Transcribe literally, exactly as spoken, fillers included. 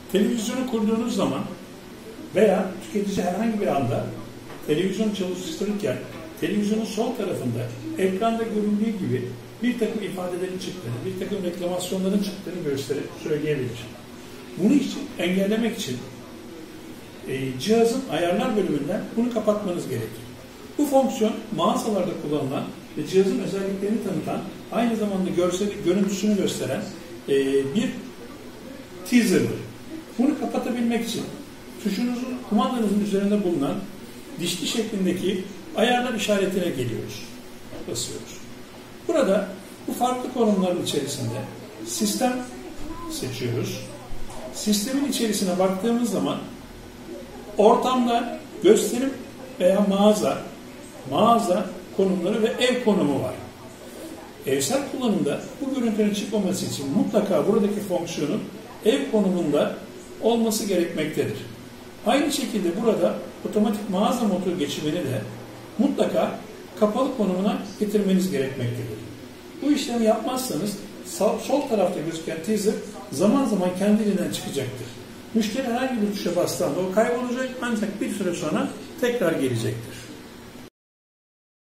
Televizyonu kurduğunuz zaman veya tüketici herhangi bir anda televizyonu çalıştırırken televizyonun sol tarafında ekranda göründüğü gibi bir takım ifadelerin çıktığını, bir takım reklamasyonların çıktığını gösterip söyleyebilir. Bunu için, engellemek için e, cihazın ayarlar bölümünden bunu kapatmanız gerekir. Bu fonksiyon mağazalarda kullanılan ve cihazın özelliklerini tanıtan, aynı zamanda görsel, görüntüsünü gösteren e, bir teaser'dır. Bunu kapatabilmek için tuşunuzun, kumandanızın üzerinde bulunan dişli şeklindeki ayarlar işaretine geliyoruz. Basıyoruz. Burada bu farklı konumların içerisinde sistem seçiyoruz. Sistemin içerisine baktığımız zaman ortamda gösterim veya mağaza, mağaza konumları ve ev konumu var. Evsel kullanımda bu görüntünün çıkmaması için mutlaka buradaki fonksiyonun ev konumunda olması gerekmektedir. Aynı şekilde burada otomatik mağaza modu geçimini de mutlaka kapalı konumuna getirmeniz gerekmektedir. Bu işlemi yapmazsanız sol, sol tarafta gözüken teaser zaman zaman kendiliğinden çıkacaktır. Müşteri herhangi bir tuşa bastığında o kaybolacak, ancak bir süre sonra tekrar gelecektir.